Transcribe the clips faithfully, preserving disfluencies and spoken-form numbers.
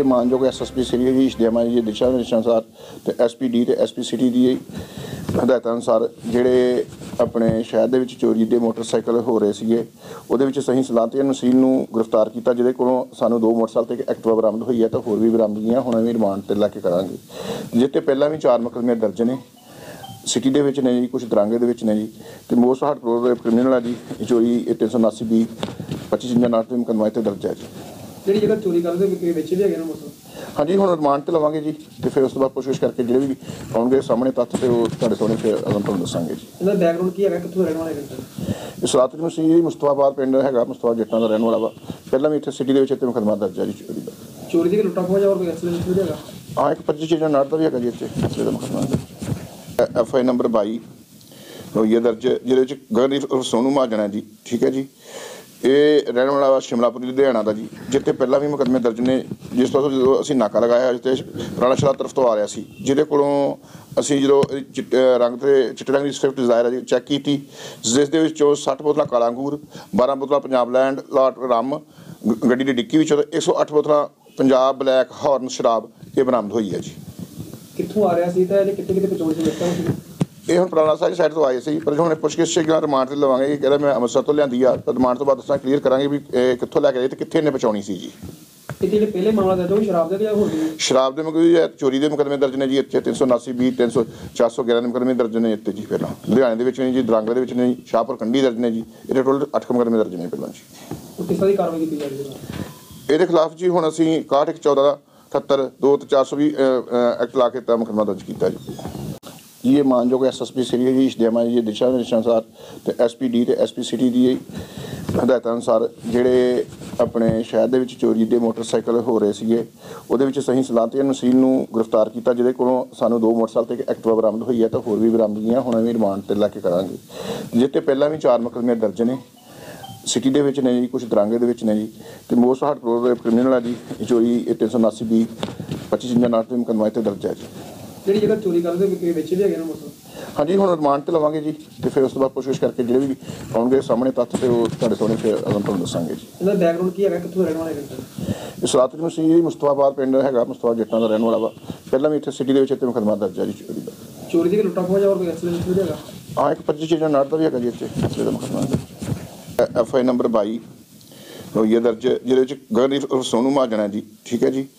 ਮਾਨਯੋਗ S S P Shri Harish Dema ji ਦੇ ਦਿਸ਼ਾ ਨਿਰਦੇਸ਼ਾਂ ਅਨੁਸਾਰ ਤੇ ਐਸ ਪੀ ਡੀ ਤੇ ਐਸ ਪੀ ਸਿਟੀ ਦੀ ਹਦਾਇਤਾਂ ਅਨੁਸਾਰ ਜਿਹੜੇ ਆਪਣੇ ਸ਼ਹਿਰ ਦੇ ਵਿੱਚ ਚੋਰੀ ਦੇ ਮੋਟਰਸਾਈਕਲ ਹੋ ਰਹੇ ਸੀਗੇ ਉਹਦੇ ਵਿੱਚ ਸਹੀ ਸਲਾਮਤੀ ਨਸੀਨ ਨੂੰ ਗ੍ਰਿਫਤਾਰ ਕੀਤਾ, ਜਿਹਦੇ ਕੋਲੋਂ ਸਾਨੂੰ ਦੋ ਮੋਟਰਸਾਈਕਲ ਤੇ ਇੱਕ ਐਕਟਿਵਾ ਬਰਾਮਦ ਹੋਈ ਹੈ ਤਾਂ ਹੋਰ ਵੀ ਬਰਾਮਦਗੀਆਂ ਹੁਣ ਵੀ ਰਿਮਾਂਡ ਤੇ ਲੈ ਕੇ ਕਰਾਂਗੇ। ਜਿਸ ਤੇ ਪਹਿਲਾਂ ਵੀ ਚਾਰ ਮੁਕੱਦਮੇ ਦਰਜ ਨੇ, ਸਿਟੀ ਦੇ ਵਿੱਚ ਨੇ ਜੀ, ਕੁਛ ਦਰਾਂਗੇ ਦੇ ਵਿੱਚ ਨੇ ਜੀ, ਤੇ ਮੋਸਟ ਹਾਰਡਕੋਰ ਕ੍ਰਿਮੀਨਲ ਹੈ ਜੀ ਚੋਰੀ ਇਹ ਤਿੰਨ ਸੌ ਉਨਾਸੀ ਵੀਹ ਪੱਚੀ ਚਿੰਜਾ ਨਾਟ ਤੇ ਮੁਕੱਦਮਾ ਇੱਥੇ ਦਰਜ ਹੈ ਜੀ। ਜਿਹੜੀ ਜਗ੍ਹਾ ਚੋਰੀ ਕਰਦੇ ਵਿੱਚ ਵੀ ਹੈਗੇ ਨਾ ਮੋਟਰ? ਹਾਂਜੀ, ਹੁਣ ਰਿਮਾਂਡ ਤੇ ਲਵਾਂਗੇ ਜੀ ਤੇ ਫਿਰ ਉਸ ਤੋਂ ਬਾਅਦ ਕੋਸ਼ਿਸ਼ ਕਰਕੇ ਜਿਹੜੇ ਵੀ ਆਉਣਗੇ ਸਾਹਮਣੇ ਤੱਥ ਤੇ ਉਹ ਤੁਹਾਡੇ ਸਾਹਮਣੇ ਫਿਰ ਤੁਹਾਨੂੰ ਦੱਸਾਂਗੇ ਜੀ। ਇਹਦਾ ਬੈਕਗ੍ਰਾਉਂਡ ਕੀ ਹੈਗਾ, ਕਿੱਥੋਂ ਰਹਿਣ ਵਾਲੇ ਹੈਗੇ? ਇਹ ਸਲਾਤਿਕ ਮਸੀਹ ਜੀ ਮੁਸਤਫਾਬਾਦ ਪਿੰਡ ਹੈਗਾ, ਮੁਸਤਫਾ ਜੱਟਾਂ ਦਾ ਰਹਿਣ ਵਾਲਾ ਵਾ। ਪਹਿਲਾਂ ਵੀ ਇੱਥੇ ਸਿਟੀ ਦੇ ਵਿੱਚ ਇੱਥੇ ਮੁਕੱਦਮਾ ਦਰਜ ਹੈ ਜੀ ਚੋਰੀ ਦਾ। ਚੋਰੀ ਦੀ ਲੁੱਟਾਂ ਖੋਹ ਜਾਂ ਹੋਰ ਕੋਈ ਐਕਸੀਡੈਂਟ ਵੀ ਹੈਗਾ? ਹਾਂ, ਇੱਕ ਪੱਚੀ ਚੀਜ਼ਾਂ ਨਾਟ ਦਾ ਵੀ ਹੈਗਾ ਜੀ ਇੱਥੇ ਅਸਲੇ ਦਾ ਮੁਕੱਦਮਾ। ਐਫ ਆਈ ਨੰਬਰ ਬਾਈ ਹੋਈ ਹੈ ਦਰਜ, ਜਿਹਦੇ ਵਿੱਚ ਗਗਨਦੀਪ ਸੋਨੂ ਮਹਾਜਨ ਹੈ ਜੀ, ਠੀਕ ਹੈ ਜੀ। ਇਹ ਰਹਿਣ ਵਾਲਾ ਸ਼ਿਮਲਾਪੁਰੀ ਲੁਧਿਆਣਾ ਦਾ ਜੀ, ਜਿੱਥੇ ਪਹਿਲਾਂ ਵੀ ਮੁਕੱਦਮੇ ਦਰਜ ਨੇ। ਜਿਸ ਤੋਂ ਜਦੋਂ ਅਸੀਂ ਨਾਕਾ ਲਗਾਇਆ ਜਿੱਥੇ ਰਾਣਾ ਸ਼ਾਹ ਤਰਫ ਤੋਂ ਆ ਰਿਹਾ ਸੀ, ਜਿਹਦੇ ਕੋਲੋਂ ਅਸੀਂ ਜਦੋਂ ਚਿੱਟੇ ਰੰਗ ਤੇ ਚਿੱਟੇ ਰੰਗ ਦੀ ਸਵਿਫਟ ਡਿਜ਼ਾਇਰ ਹੈ ਜੀ ਚੈੱਕ ਕੀਤੀ, ਜਿਸ ਦੇ ਵਿੱਚੋਂ ਸੱਠ ਬੋਤਲਾਂ ਕਾਲਾ ਅੰਗੂਰ, ਬਾਰਾਂ ਬੋਤਲਾਂ ਪੰਜਾਬ ਲੈਂਡ ਲਾਟ ਰੰਮ, ਗੱਡੀ ਦੀ ਡਿੱਕੀ ਵਿੱਚੋਂ ਇੱਕ ਸੌ ਅੱਠ ਬੋਤਲਾਂ ਪੰਜਾਬ ਬਲੈਕ ਹੌਰਨ ਸ਼ਰਾਬ ਇਹ ਬਰਾਮਦ ਹੋਈ ਹੈ ਜੀ। ਕਿੱਥੋਂ ਆ ਰਿਹਾ ਸੀ ਤਾਂ ਕਿੱਥੇ ਕਿੱਥੇ ਪਹੁੰਚਾਉਣ ਸੀ ਦੱਸਿਆ? ਇਹ ਹੁਣ ਪੁਰਾਣਾ ਸਾਰੀ ਸਾਈਡ ਤੋਂ ਆਏ ਸੀ, ਪਰ ਹੁਣ ਪੁੱਛਗਿੱਛ ਰਿਮਾਂਡ ਤੇ ਲਵਾਂਗੇ। ਇਹ ਕਹਿੰਦਾ ਮੈਂ ਅੰਮ੍ਰਿਤਸਰ ਤੋਂ ਲਿਆਂਦੀ ਆ, ਤਾਂ ਰਿਮਾਂਡ ਤੋਂ ਬਾਅਦ ਦੱਸਾਂ ਕਲੀਅਰ ਕਰਾਂਗੇ ਵੀ ਇਹ ਕਿੱਥੋਂ ਲੈ ਕੇ ਆਏ ਤੇ ਕਿੱਥੇ ਇਹਨੇ ਪਹੁੰਚਾਉਣੀ ਸੀ ਜੀ। ਇਹ ਜਿਹੜੇ ਪਹਿਲੇ ਮਾਮਲਾ ਦਰਜ ਹੋਇਆ ਸ਼ਰਾਬ ਦੇ ਜਾਂ ਹੋਰ ਵੀ? ਸ਼ਰਾਬ ਦੇ ਮੁਕੱਦਮੇ, ਚੋਰੀ ਦੇ ਮੁਕੱਦਮੇ ਦਰਜ ਨੇ ਜੀ ਇੱਥੇ ਤਿੰਨ ਸੌ ਉਨਾਸੀ ਵੀਹ ਤਿੰਨ ਸੌ ਚਾਰ ਸੌ ਗਿਆਰਾਂ ਦੇ ਮੁਕੱਦਮੇ ਦਰਜ ਨੇ ਇੱਥੇ ਜੀ। ਪਹਿਲਾਂ ਲੁਧਿਆਣੇ ਦੇ ਵਿੱਚ ਨੇ ਜੀ, ਦਰਾਂਗੇ ਦੇ ਵਿੱਚ ਨੇ ਜੀ, ਸ਼ਾਹਪੁਰ ਕੰਢੀ ਦਰਜ ਨੇ ਜੀ। ਇਹਦੇ ਟੋਟਲ ਅੱਠ ਮੁਕੱਦਮੇ ਦਰਜ ਨੇ ਪਹਿਲਾਂ ਜੀ। ਕਿਸ ਤਰ੍ਹਾਂ ਦੀ ਕਾਰਵਾਈ ਕੀਤੀ ਜਾ ਰਹੀ ਹੈ ਇਹਦੇ ਖਿਲਾਫ ਜੀ? ਹੁਣ ਅਸੀਂ ਇਕਾਹਠ ਇੱਕ ਚੌਦਾਂ ਅਠੱਤਰ ਦੋ ਤੇ ਚਾਰ ਸੌ ਵੀਹ ਐਕਟ ਲਾ ਕੇ ਤਾਂ ਮੁਕੱਦਮਾ ਦਰਜ ਕੀਤਾ ਜੀ। ਇਹ ਮਾਨਯੋਗ S S P Shri Harish Dema ji ਦੇ ਦਿਸ਼ਾ ਨਿਰਦੇਸ਼ਾਂ ਅਨੁਸਾਰ ਤੇ ਐਸ ਪੀ ਡੀ ਤੇ ਐਸ ਪੀ ਸਿਟੀ ਦੀ ਹਦਾਇਤਾਂ ਅਨੁਸਾਰ ਜਿਹੜੇ ਆਪਣੇ ਸ਼ਹਿਰ ਦੇ ਵਿੱਚ ਚੋਰੀ ਦੇ ਮੋਟਰਸਾਈਕਲ ਹੋ ਰਹੇ ਸੀਗੇ ਉਹਦੇ ਵਿੱਚ ਸਹੀ ਸਲਾਮਤੀ ਨਸੀਨ ਨੂੰ ਗ੍ਰਿਫਤਾਰ ਕੀਤਾ, ਜਿਹਦੇ ਕੋਲੋਂ ਸਾਨੂੰ ਦੋ ਮੋਟਰਸਾਈਕਲ ਤੇ ਇੱਕ ਐਕਟਿਵਾ ਬਰਾਮਦ ਹੋਈ ਹੈ ਤਾਂ ਹੋਰ ਵੀ ਬਰਾਮਦਗੀਆਂ ਹੁਣ ਵੀ ਰਿਮਾਂਡ ਤੇ ਲੈ ਕੇ ਕਰਾਂਗੇ। ਜਿਸ ਤੇ ਪਹਿਲਾਂ ਵੀ ਚਾਰ ਮੁਕੱਦਮੇ ਦਰਜ ਨੇ, ਸਿਟੀ ਦੇ ਵਿੱਚ ਨੇ ਜੀ, ਕੁਛ ਦਰਾਂਗੇ ਦੇ ਵਿੱਚ ਨੇ ਜੀ, ਤੇ ਮੋਸਟ ਹਾਰਡਕੋਰ ਕ੍ਰਿਮੀਨਲ ਹੈ ਜੀ ਚੋਰੀ ਇਹ ਤਿੰਨ ਸੌ ਉਨਾਸੀ ਵੀਹ ਪੱਚੀ ਚਿੰਜਾ ਨਾਟ ਤੇ ਮੁਕੱਦਮਾ ਇੱਥੇ ਦਰਜ ਹੈ ਜੀ। ਜਿਹੜੀ ਜਗ੍ਹਾ ਚੋਰੀ ਕਰਦੇ ਵਿੱਚ ਵੀ ਹੈਗੇ ਨਾ ਮੋਟਰ? ਹਾਂਜੀ, ਹੁਣ ਰਿਮਾਂਡ ਤੇ ਲਵਾਂਗੇ ਜੀ ਤੇ ਫਿਰ ਉਸ ਤੋਂ ਬਾਅਦ ਕੋਸ਼ਿਸ਼ ਕਰਕੇ ਜਿਹੜੇ ਵੀ ਆਉਣਗੇ ਸਾਹਮਣੇ ਤੱਥ ਤੇ ਉਹ ਤੁਹਾਡੇ ਸਾਹਮਣੇ ਫਿਰ ਤੁਹਾਨੂੰ ਦੱਸਾਂਗੇ ਜੀ। ਇਹਦਾ ਬੈਕਗ੍ਰਾਉਂਡ ਕੀ ਹੈਗਾ, ਕਿੱਥੋਂ ਰਹਿਣ ਵਾਲੇ ਹੈਗੇ? ਇਹ ਸਲਾਤਿਕ ਮਸੀਹ ਜੀ ਮੁਸਤਫਾਬਾਦ ਪਿੰਡ ਹੈਗਾ, ਮੁਸਤਫਾ ਜੱਟਾਂ ਦਾ ਰਹਿਣ ਵਾਲਾ ਵਾ। ਪਹਿਲਾਂ ਵੀ ਇੱਥੇ ਸਿਟੀ ਦੇ ਵਿੱਚ ਇੱਥੇ ਮੁਕੱਦਮਾ ਦਰਜ ਹੈ ਜੀ ਚੋਰੀ ਦਾ। ਚੋਰੀ ਦੀ ਲੁੱਟਾਂ ਖੋਹ ਜਾਂ ਹੋਰ ਕੋਈ ਐਕਸੀਡੈਂਟ ਵੀ ਹੈਗਾ? ਹਾਂ, ਇੱਕ ਪੱਚੀ ਚੀਜ਼ਾਂ ਨਾਟ ਦਾ ਵੀ ਹੈਗਾ ਜੀ ਇੱਥੇ ਅਸਲੇ ਦਾ ਮੁਕੱਦਮਾ। ਐਫ ਆਈ ਨੰਬਰ ਬਾਈ ਹੋਈ ਹੈ ਦਰਜ, ਜਿਹਦੇ ਵਿੱਚ ਗਗਨਦੀਪ ਸੋਨੂ ਮਹਾਜਨ ਹੈ ਜੀ, ਠੀਕ ਹੈ ਜੀ।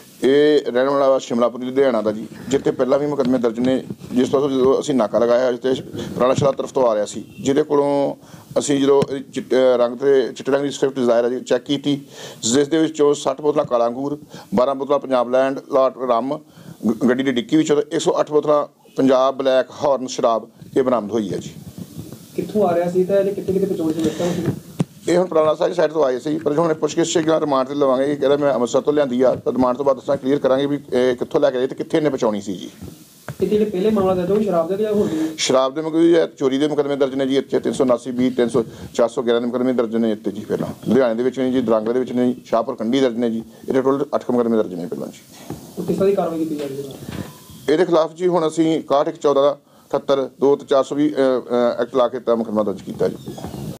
ਇਹ ਰਹਿਣ ਵਾਲਾ ਸ਼ਿਮਲਾਪੁਰੀ ਲੁਧਿਆਣਾ ਦਾ ਜੀ, ਜਿੱਥੇ ਪਹਿਲਾਂ ਵੀ ਮੁਕੱਦਮੇ ਦਰਜ ਨੇ। ਜਿਸ ਤੋਂ ਜਦੋਂ ਅਸੀਂ ਨਾਕਾ ਲਗਾਇਆ ਜਿੱਥੇ ਰਾਣਾ ਸ਼ਾਹ ਤਰਫ ਤੋਂ ਆ ਰਿਹਾ ਸੀ, ਜਿਹਦੇ ਕੋਲੋਂ ਅਸੀਂ ਜਦੋਂ ਚਿੱਟੇ ਰੰਗ ਤੇ ਚਿੱਟੇ ਰੰਗ ਦੀ ਸਵਿਫਟ ਡਿਜ਼ਾਇਰ ਹੈ ਜੀ ਚੈੱਕ ਕੀਤੀ, ਜਿਸ ਦੇ ਵਿੱਚੋਂ ਸੱਠ ਬੋਤਲਾਂ ਕਾਲਾ ਅੰਗੂਰ, ਬਾਰਾਂ ਬੋਤਲਾਂ ਪੰਜਾਬ ਲੈਂਡ ਲਾਟ ਰੰਮ, ਗੱਡੀ ਦੀ ਡਿੱਕੀ ਵਿੱਚੋਂ ਇੱਕ ਸੌ ਅੱਠ ਬੋਤਲਾਂ ਪੰਜਾਬ ਬਲੈਕ ਹੌਰਨ ਸ਼ਰਾਬ ਇਹ ਬਰਾਮਦ ਹੋਈ ਹੈ ਜੀ। ਕਿੱਥੋਂ ਆ ਰਿਹਾ ਸੀ ਤਾਂ ਕਿੱਥੇ ਕਿੱਥੇ ਪਹੁੰਚਾਉਣ ਸੀ ਦੱਸਿਆ? ਇਹ ਹੁਣ ਪੁਰਾਣਾ ਸਾਰੀ ਸਾਈਡ ਤੋਂ ਆਏ ਸੀ, ਪਰ ਹੁਣ ਪੁੱਛਗਿੱਛ ਰਿਮਾਂਡ ਤੇ ਲਵਾਂਗੇ। ਇਹ ਕਹਿੰਦਾ ਮੈਂ ਅੰਮ੍ਰਿਤਸਰ ਤੋਂ ਲਿਆਂਦੀ ਆ, ਤਾਂ ਰਿਮਾਂਡ ਤੋਂ ਬਾਅਦ ਦੱਸਾਂ ਕਲੀਅਰ ਕਰਾਂਗੇ ਵੀ ਇਹ ਕਿੱਥੋਂ ਲੈ ਕੇ ਆਏ ਤੇ ਕਿੱਥੇ ਇਹਨੇ ਪਹੁੰਚਾਉਣੀ ਸੀ ਜੀ। ਇਹ ਜਿਹੜੇ ਪਹਿਲੇ ਮਾਮਲਾ ਦਰਜ ਹੋਇਆ ਸ਼ਰਾਬ ਦੇ ਜਾਂ ਹੋਰ ਵੀ? ਸ਼ਰਾਬ ਦੇ ਮੁਕੱਦਮੇ, ਚੋਰੀ ਦੇ ਮੁਕੱਦਮੇ ਦਰਜ ਨੇ ਜੀ ਇੱਥੇ ਤਿੰਨ ਸੌ ਉਨਾਸੀ ਵੀਹ ਤਿੰਨ ਸੌ ਚਾਰ ਸੌ ਗਿਆਰਾਂ ਦੇ ਮੁਕੱਦਮੇ ਦਰਜ ਨੇ ਇੱਥੇ ਜੀ। ਪਹਿਲਾਂ ਲੁਧਿਆਣੇ ਦੇ ਵਿੱਚ ਨੇ ਜੀ, ਦਰਾਂਗੇ ਦੇ ਵਿੱਚ ਨੇ ਜੀ, ਸ਼ਾਹਪੁਰ ਕੰਢੀ ਦਰਜ ਨੇ ਜੀ। ਇਹਦੇ ਟੋਟਲ ਅੱਠ ਮੁਕੱਦਮੇ ਦਰਜ ਨੇ ਪਹਿਲਾਂ ਜੀ। ਕਿਸ ਤਰ੍ਹਾਂ ਦੀ ਕਾਰਵਾਈ ਕੀਤੀ ਜਾ ਰਹੀ ਹੈ ਇਹਦੇ ਖਿਲਾਫ ਜੀ? ਹੁਣ ਅਸੀਂ ਇਕਾਹਠ ਇੱਕ ਚੌਦਾਂ ਅਠੱਤਰ ਦੋ ਤੇ ਚਾਰ ਸੌ ਵੀਹ ਐਕਟ ਲਾ ਕੇ ਤਾਂ ਮੁਕੱਦਮਾ ਦਰਜ ਕੀਤਾ ਜੀ।